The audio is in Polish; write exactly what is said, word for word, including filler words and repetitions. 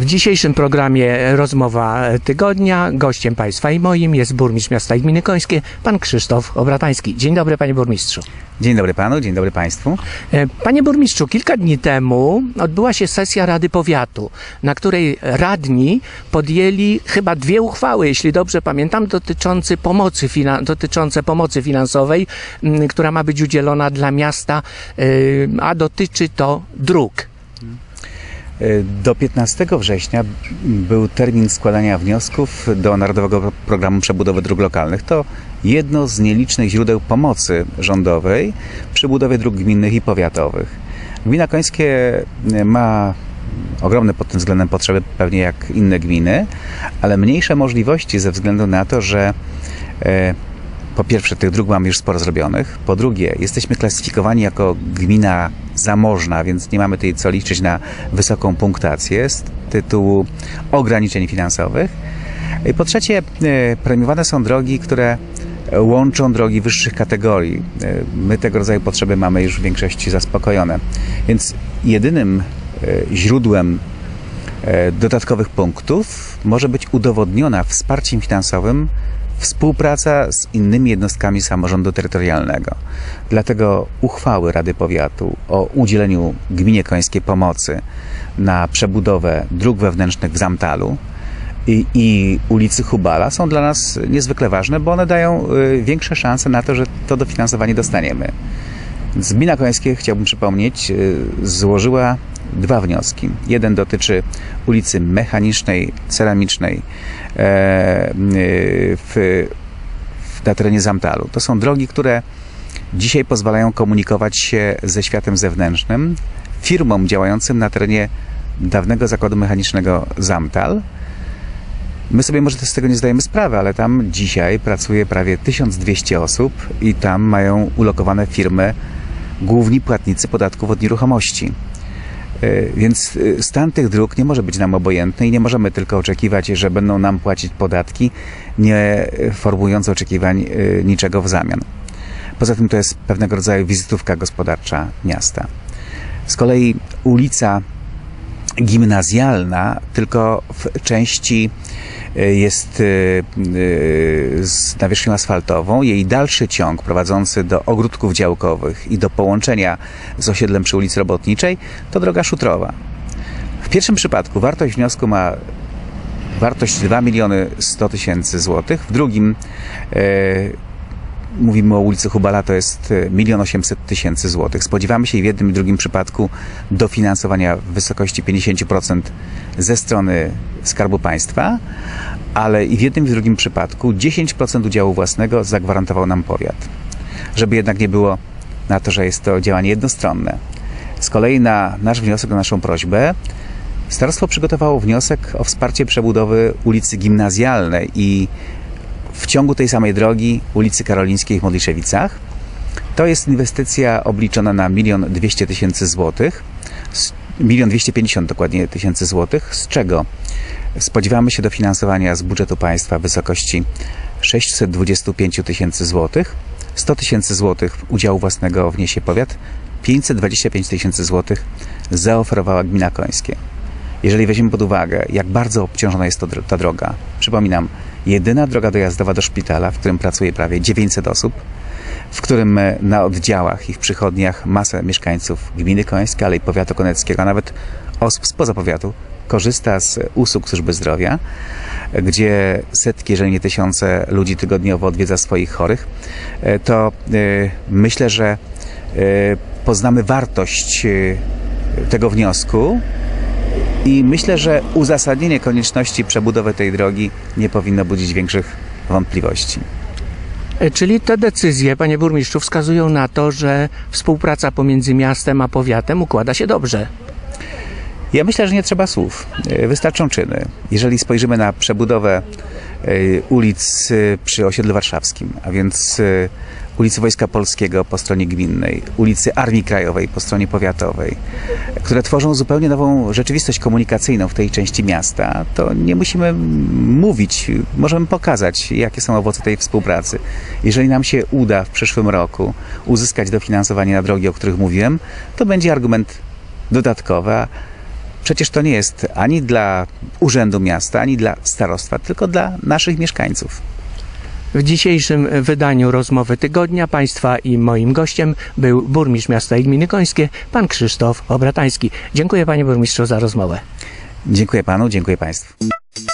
dzisiejszym programie Rozmowa Tygodnia gościem Państwa i moim jest burmistrz miasta i gminy Końskie, pan Krzysztof Obratański. Dzień dobry, panie burmistrzu. Dzień dobry panu, dzień dobry państwu. Panie burmistrzu, kilka dni temu odbyła się sesja Rady Powiatu, na której radni podjęli chyba dwie uchwały, jeśli dobrze pamiętam, dotyczące pomocy, dotyczące pomocy finansowej, która ma być udzielona dla miasta, a dotyczy to dróg. Do piętnastego września był termin składania wniosków do Narodowego Programu Przebudowy Dróg Lokalnych. To jedno z nielicznych źródeł pomocy rządowej przy budowie dróg gminnych i powiatowych. Gmina Końskie ma ogromne pod tym względem potrzeby, pewnie jak inne gminy, ale mniejsze możliwości ze względu na to, że e, po pierwsze, tych dróg mamy już sporo zrobionych. Po drugie, jesteśmy klasyfikowani jako gmina zamożna, więc nie mamy tutaj co liczyć na wysoką punktację z tytułu ograniczeń finansowych. I po trzecie, premiowane są drogi, które łączą drogi wyższych kategorii. My tego rodzaju potrzeby mamy już w większości zaspokojone. Więc jedynym źródłem dodatkowych punktów może być udowodniona wsparciem finansowym współpraca z innymi jednostkami samorządu terytorialnego. Dlatego uchwały Rady Powiatu o udzieleniu gminie Końskiej pomocy na przebudowę dróg wewnętrznych w Zamtalu i, i ulicy Hubala są dla nas niezwykle ważne, bo one dają y, większe szanse na to, że to dofinansowanie dostaniemy. Więc Gmina Końskie, chciałbym przypomnieć, y, złożyła dwa wnioski. Jeden dotyczy ulicy Mechanicznej, Ceramicznej e, w, w, na terenie Zamtalu. To są drogi, które dzisiaj pozwalają komunikować się ze światem zewnętrznym, firmom działającym na terenie dawnego zakładu mechanicznego Zamtal. My sobie może z tego nie zdajemy sprawy, ale tam dzisiaj pracuje prawie tysiąc dwieście osób i tam mają ulokowane firmy, główni płatnicy podatków od nieruchomości. Więc stan tych dróg nie może być nam obojętny i nie możemy tylko oczekiwać, że będą nam płacić podatki, nie formułując oczekiwań niczego w zamian. Poza tym to jest pewnego rodzaju wizytówka gospodarcza miasta. Z kolei ulica Gimnazjalna tylko w części jest z nawierzchnią asfaltową. Jej dalszy ciąg prowadzący do ogródków działkowych i do połączenia z osiedlem przy ulicy Robotniczej to droga szutrowa. W pierwszym przypadku wartość wniosku ma wartość dwa miliony sto tysięcy złotych. W drugim e, mówimy o ulicy Hubala, to jest milion osiemset tysięcy złotych. Spodziewamy się i w jednym i drugim przypadku dofinansowania w wysokości pięćdziesiąt procent ze strony Skarbu Państwa, ale i w jednym i w drugim przypadku dziesięć procent udziału własnego zagwarantował nam powiat. Żeby jednak nie było na to, że jest to działanie jednostronne. Z kolei na nasz wniosek, na naszą prośbę, starostwo przygotowało wniosek o wsparcie przebudowy ulicy Gimnazjalnej i w ciągu tej samej drogi ulicy Karolińskiej w Modliszewicach. To jest inwestycja obliczona na milion dwieście tysięcy złotych, milion dwieście pięćdziesiąt dokładnie tysięcy złotych, z czego spodziewamy się dofinansowania z budżetu państwa w wysokości sześćset dwadzieścia pięć tysięcy złotych, sto tysięcy złotych udziału własnego wniesie powiat, pięćset dwadzieścia pięć tysięcy złotych zaoferowała Gmina Końskie. Jeżeli weźmiemy pod uwagę, jak bardzo obciążona jest to, ta droga, przypominam, jedyna droga dojazdowa do szpitala, w którym pracuje prawie dziewięćset osób, w którym na oddziałach i w przychodniach masę mieszkańców gminy Końskie, ale i powiatu koneckiego, a nawet osób spoza powiatu, korzysta z usług służby zdrowia, gdzie setki, jeżeli nie tysiące ludzi tygodniowo odwiedza swoich chorych, to yy, myślę, że yy, poznamy wartość yy, tego wniosku i myślę, że uzasadnienie konieczności przebudowy tej drogi nie powinno budzić większych wątpliwości. Czyli te decyzje, panie burmistrzu, wskazują na to, że współpraca pomiędzy miastem a powiatem układa się dobrze. Ja myślę, że nie trzeba słów. Wystarczą czyny. Jeżeli spojrzymy na przebudowę ulic przy osiedlu warszawskim, a więc ulicy Wojska Polskiego po stronie gminnej, ulicy Armii Krajowej po stronie powiatowej, które tworzą zupełnie nową rzeczywistość komunikacyjną w tej części miasta, to nie musimy mówić, możemy pokazać, jakie są owoce tej współpracy. Jeżeli nam się uda w przyszłym roku uzyskać dofinansowanie na drogi, o których mówiłem, to będzie argument dodatkowy, Przecież to nie jest ani dla Urzędu Miasta, ani dla starostwa, tylko dla naszych mieszkańców. W dzisiejszym wydaniu Rozmowy Tygodnia Państwa i moim gościem był burmistrz miasta i gminy Końskie, pan Krzysztof Obratański. Dziękuję panie burmistrzu za rozmowę. Dziękuję panu, dziękuję państwu.